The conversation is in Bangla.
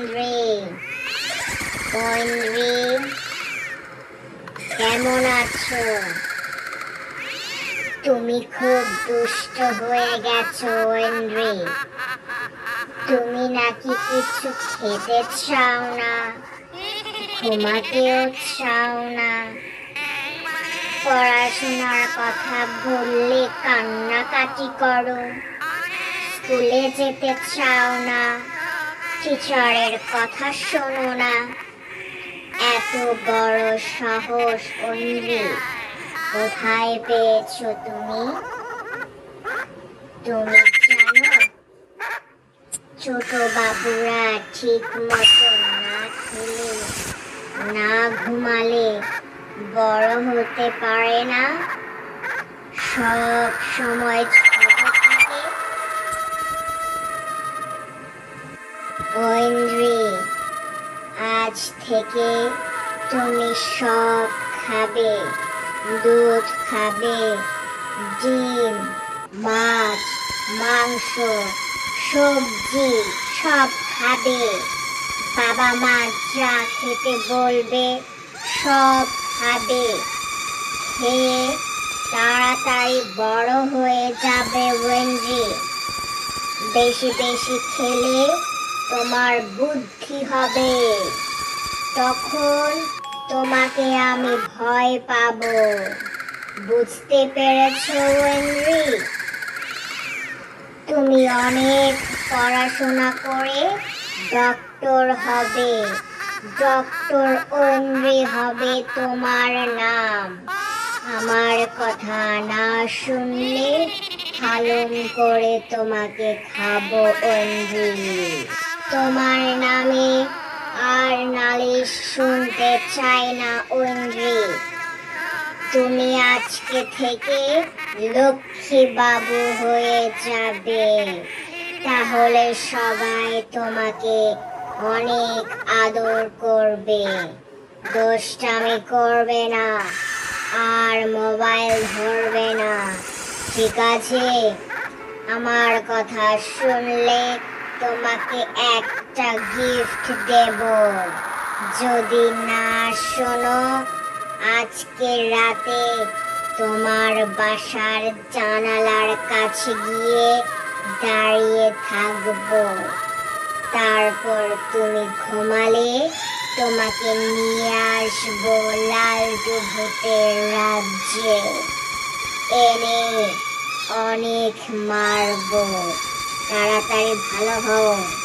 ওয়েন্দ্রি, ওয়েন্দ্রি কেমন আছো? তুমি খুব দুষ্ট হয়ে গেছো ওয়েন্দ্রি। তুমি নাকি কিছু খেতে চাও না, ঘুমাতেও চাও না, পড়াশোনার কথা বললে কান্নাকাটি করো, স্কুলে যেতে চাও না, টিচারের কথা শোনো না। এত বড় সাহস ওয়েন্দ্রি কোথায় পেয়েছো তুমি? তুমি জানো ছোট বাবুরা ঠিক মতো না খেলে না ঘুমালে বড় হতে পারে না, সব সময় ছোট থাকে। ওয়েন্দ্রি, আজ থেকে তুমি সব খাবে, দুধ খাবে, ডিম, মাছ, মাংস, সবজি সব খাবে। বাবা মা যা খেতে বলবে সব খাবে। খেয়ে তাড়াতাড়ি বড় হয়ে যাবে ওয়েন্দ্রি। বেশি বেশি খেলে তোমার বুদ্ধি হবে, তখন তোমাকে আমি ভয় পাবো। বুঝতে পেরেছো ওয়েন্দ্রি? তুমি অনেক পড়াশোনা করে ডক্টর হবে, ডক্টর ওয়েন্দ্রি হবে তোমার নাম। আমার কথা না শুনলে হালুম করে তোমাকে খাবো ওয়েন্দ্রি। তোমার নামে আর নালিশ শুনতে চাই না ওয়েন্দ্রি। তুমি আজকে থেকে লক্ষ্মী বাবু হয়ে যাবে, তাহলে সবাই তোমাকে অনেক আদর করবে। দুষ্টামি করবে না, আর মোবাইল ধরবে না, ঠিক আছে? আমার কথা শুনলে তোমাকে একটা গিফট দেব। যদি না শোনো, আজকে রাতে তোমার বাসার জানালার কাছে গিয়ে দাঁড়িয়ে থাকবো। তারপর তুমি ঘুমালে তোমাকে নিয়ে আসবো লালটু ভূতের রাজ্যে, এনে অনেক মারবো। তাড়াতাড়ি ভালো হও।